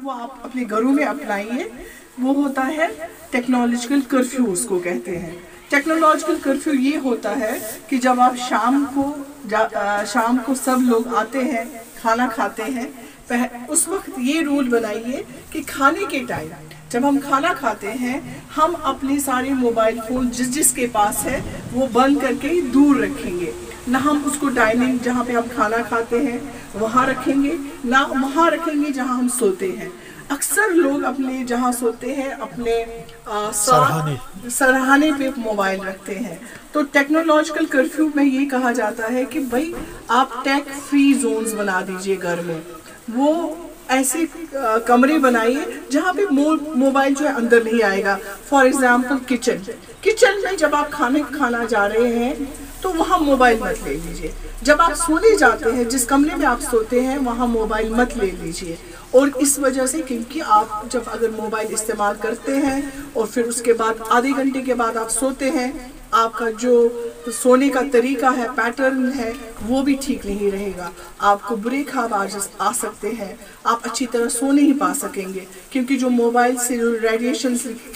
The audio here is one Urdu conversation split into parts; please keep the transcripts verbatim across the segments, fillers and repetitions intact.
وہ آپ اپنے گھروں میں اپنائیے، وہ ہوتا ہے ٹیکنالوجیکل کرفیو، اس کو کہتے ہیں۔ ٹیکنالوجیکل کرفیو یہ ہوتا ہے کہ جب آپ شام کو شام کو سب لوگ آتے ہیں کھانا کھاتے ہیں، اس وقت یہ رول بنائیے کہ کھانے کے ٹائم جب ہم کھانا کھاتے ہیں ہم اپنے سارے موبائل فون جس جس کے پاس ہے وہ بند کر کے دور رکھیں گے، نہ ہم اس کو ڈائننگ جہاں پہ ہم کھانا کھاتے ہیں وہاں رکھیں گے، نہ وہاں رکھیں گے جہاں ہم سوتے ہیں۔ اکثر لوگ اپنے جہاں سوتے ہیں اپنے سرہانے پہ موبائل رکھتے ہیں۔ تو ٹیکنالوجیکل کرفیو میں یہ کہا جاتا ہے کہ بھائی آپ ٹیک فری زونز بنا دیجئے گھر میں، وہ ایسے کمرے بنائیے جہاں پہ موبائل جو ہے اندر نہیں آئے گا۔ فار ایگزامپل کچن کچن میں جب آپ کھانے کھانا جا رہے ہیں تو وہاں موبائل مت لے لیجئے، جب آپ سونے جاتے ہیں جس کمرے میں آپ سوتے ہیں وہاں موبائل مت لے لیجئے۔ اور اس وجہ سے کیونکہ آپ جب اگر موبائل استعمال کرتے ہیں اور پھر اس کے بعد آدھے گھنٹے کے بعد آپ سوتے ہیں، آپ کا جو سونے کا طریقہ ہے، پیٹرن ہے، وہ بھی ٹھیک نہیں رہے گا، آپ کو برے خواب آ سکتے ہیں، آپ اچھی طرح سو نہیں پا سکیں گے، کیونکہ جو موبائل سے جو ریڈیشن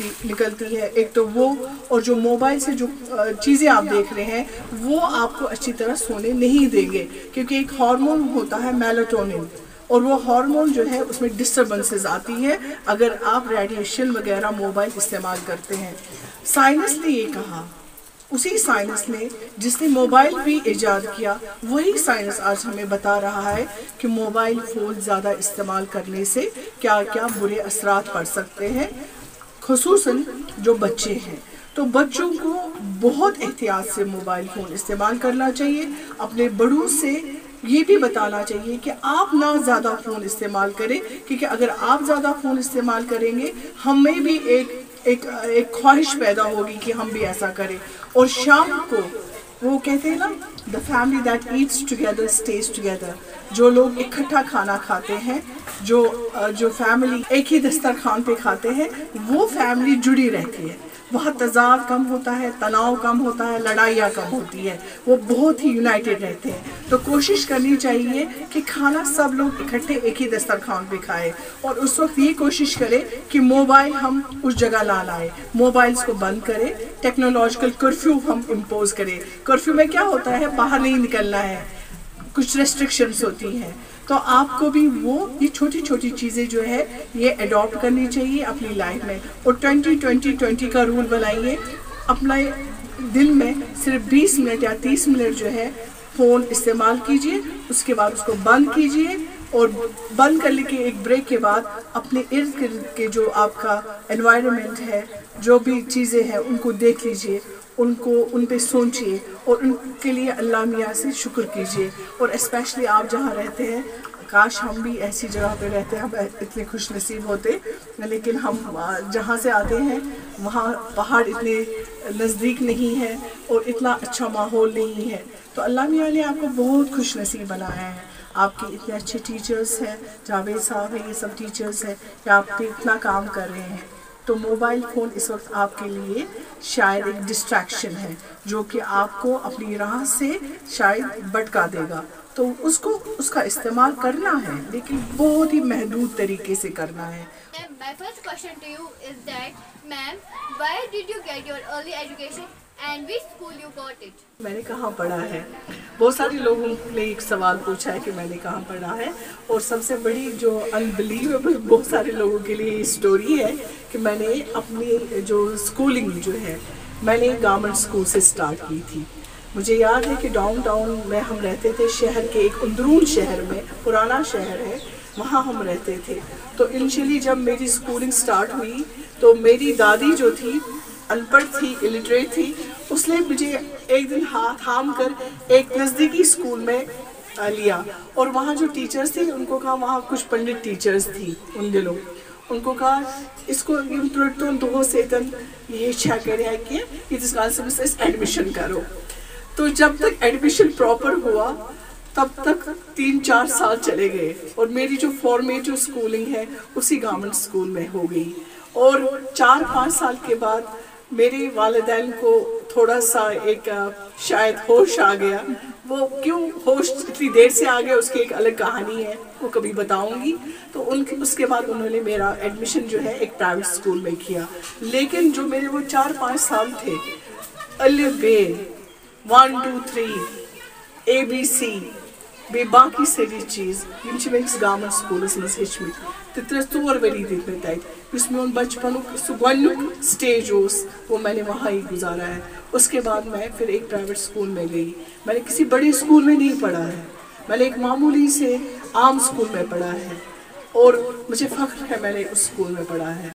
نکلتی ہے ایک تو وہ، اور جو موبائل سے جو چیزیں آپ دیکھ رہے ہیں وہ آپ کو اچھی طرح سونے نہیں دیں گے، کیونکہ ایک ہارمون ہوتا ہے میلاٹونن، اور وہ ہارمون جو ہے اس میں ڈسٹربنسز آتی ہے اگر آپ ریڈیشن وغیرہ موبائل استعمال کرتے ہیں۔ سائنس نے یہ کہا، اسی سائنس نے جس نے موبائل بھی ایجاد کیا، وہی سائنس آج ہمیں بتا رہا ہے کہ موبائل فون زیادہ استعمال کرنے سے کیا کیا برے اثرات پڑ سکتے ہیں، خصوصاً جو بچے ہیں۔ تو بچوں کو بہت احتیاط سے موبائل فون استعمال کرنا چاہیے، اپنے بڑوں سے یہ بھی بتانا چاہیے کہ آپ نہ زیادہ فون استعمال کریں، کیونکہ اگر آپ زیادہ فون استعمال کریں گے ہمیں بھی ایک ایک ایک خواہش پیدا ہوگی کہ ہم بھی ایسا کریں۔ اور شام کو وہ کہتے ہیں نا the family that eats together stays together، جو لوگ اکٹھا کھانا کھاتے ہیں، جو جو فیملی ایک ہی دسترخوان پہ کھاتے ہیں، وہ فیملی جڑی رہتی ہے، وہاں تضاد کم ہوتا ہے، تناؤ کم ہوتا ہے، لڑائیاں کم ہوتی ہے، وہ بہت ہی یونائٹڈ رہتے ہیں۔ تو کوشش کرنی چاہیے کہ کھانا سب لوگ اکٹھے ایک ہی دسترخوان پہ کھائے، اور اس وقت یہ کوشش کرے کہ موبائل ہم اس جگہ نہ لائے، موبائلز کو بند کرے، ٹیکنالوجیکل کرفیو ہم امپوز کرے۔ کرفیو میں کیا ہوتا ہے؟ باہر نہیں نکلنا ہے، کچھ ریسٹرکشنز ہوتی ہیں، تو آپ کو بھی وہ یہ چھوٹی چھوٹی چیزیں جو ہے یہ اڈاپٹ کرنی چاہیے اپنی لائف میں۔ اور ٹوینٹی ٹوینٹی ٹوینٹی کا رول بنائیے، اپنا دن میں صرف بیس منٹ یا تیس منٹ جو ہے فون استعمال کیجئے، اس کے بعد اس کو بند کیجئے، اور بند کرنے کے ایک بریک کے بعد اپنے ارد گرد کے جو آپ کا انوائرمنٹ ہے، جو بھی چیزیں ہیں ان کو دیکھ لیجئے، ان کو ان پہ سوچیے، اور ان کے لیے اللہ میاں سے شکر کیجئے۔ اور اسپیشلی آپ جہاں رہتے ہیں، کاش ہم بھی ایسی جگہ پہ رہتے، ہم اتنے خوش نصیب ہوتے، لیکن ہم جہاں سے آتے ہیں وہاں پہاڑ اتنے نزدیک نہیں ہے اور اتنا اچھا ماحول نہیں ہے۔ تو اللہ میاں نے آپ کو بہت خوش نصیب بنایا ہے، آپ کے اتنے اچھے ٹیچرز ہیں، جاوید صاحب ہیں، یہ سب ٹیچرز ہیں کہ آپ پہ اتنا کام کر رہے ہیں۔ تو موبائل فون اس وقت آپ کے لیے شاید ایک ڈسٹریکشن ہے جو کہ آپ کو اپنی راہ سے شاید بھٹکا دے گا، تو اس کو اس کا استعمال کرنا ہے لیکن بہت ہی محدود طریقے سے کرنا ہے۔ My first question to you is that, ma'am, where did you get your early education and which school you got it? میں نے کہاں پڑھا ہے؟ بہت سارے لوگوں نے ایک سوال پوچھا ہے کہ میں نے کہاں پڑھا ہے، اور سب سے بڑی جو انبلیویبل بہت سارے لوگوں کے لیے یہ سٹوری ہے کہ میں نے اپنی جو اسکولنگ جو ہے میں نے گورنمنٹ اسکول سے سٹارٹ کی تھی۔ مجھے یاد ہے کہ ڈاؤن ٹاؤن میں ہم رہتے تھے، شہر کے ایک اندرون شہر میں، پرانا شہر ہے، وہاں ہم رہتے تھے۔ تو انیشلی جب میری اسکولنگ سٹارٹ ہوئی تو میری دادی جو تھی ان پڑھ تھی، الٹریٹ تھی، اس نے مجھے ایک دن ہاتھ تھام کر ایک نزدیکی اسکول میں لیا، اور وہاں جو ٹیچرز تھے ان کو کہا، وہاں کچھ پنڈت ٹیچرز تھی ان دنوں، ان کو کہا اس کو دو سیتن یہ اچھا کرے ہے کہ اس کال سے ایڈمیشن کرو۔ تو جب تک ایڈمیشن پراپر ہوا تب تک تین چار سال چلے گئے، اور میری جو فارمیٹو اسکولنگ ہے اسی گورنمنٹ اسکول میں ہو گئی، اور چار پانچ سال کے بعد میرے والدین کو تھوڑا سا ایک شاید ہوش آ گیا وہ کیوں ہوش اتنی دیر سے آ گیا اس کی ایک الگ کہانی ہے، وہ کبھی بتاؤں گی. تو ان اس کے بعد انہوں نے میرا ایڈمیشن جو ہے ایک پرائیویٹ اسکول میں کیا. لیکن جو میرے وہ چار پانچ سال تھے، الف بے one two three A B C بیٚیہِ باقٕے سٲری چیٖز یِم چھِ مےٚ أکِس گورمنٹ سکوٗلَس منٛز ہیٚچھمٕتۍ تہٕ ترٛےٚ ژور ؤری دِتۍ مےٚ تَتہِ. یُس میون بچپنُک سُہ گۄڈنیُک سٹیج اوس وہ میں نے وہاں ہی گزارا ہے. اس کے بعد میں پھر ایک پرائیویٹ اسکول میں گئی. میں نے کسی بڑے اسکول میں نہیں پڑھا ہے، میں نے ایک معمولی سے عام اسکول میں پڑھا ہے اور مجھے فخر ہے میں نے اس اسکول میں پڑھا ہے.